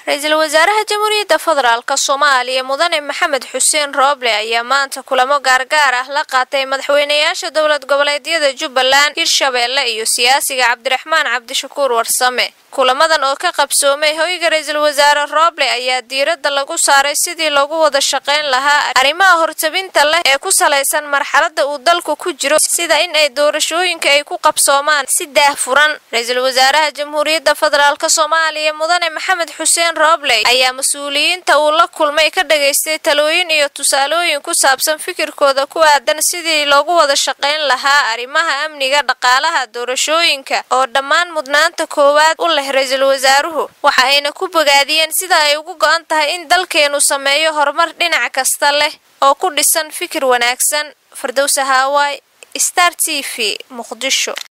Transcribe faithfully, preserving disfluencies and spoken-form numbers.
Ra'iisul Wasaaraha Jamhuuriyadda Federaalka Soomaaliya Mudane Maxamed Xuseen Rooble ayaa maanta kulamo gaargaar ah la qaatay madaxweynayaasha dowlad goboleedyada Jubbaland, Hirshabelle iyo siyaasiga Cabdiraxmaan Cabdishakuur Warsame. Kulamadan oo ka qabsoomay hoyga Ra'iisul Wasaare Rooble ayaa diiradda lagu saaray sidii loogu wada shaqeyn lahaa arrimaha hortabinta leh ee ku saleysan marxaladda uu dalku ku jiro, sida in ay doorashooyinka ay ku qabsoomaan si daahfuran. Ra'iisul Wasaaraha Jamhuuriyadda Federaalka Soomaaliya Mudane Maxamed Xuseen Rooble ayaa mas'uuliyiinta uu la kulmay ka dhageystay talooyin iyo tusaalooyin ku saabsan fikirkooda ku aadan sidii loogu wada shaqeyn lahaa arrimaha amniga, dhaqaalaha, doorashooyinka oo dhammaan mudnaanta koowaad u leh Ra'iisul Wasaaruhu. Waxa ayna ku bogaadiyeen sida ay ugu go'an tahay in dalkeenu sameeyo horumar dhinac kasta leh oo ku dhisan fikir wanaagsan. Firdawsa Hawaay, Star T V, Muqdisho.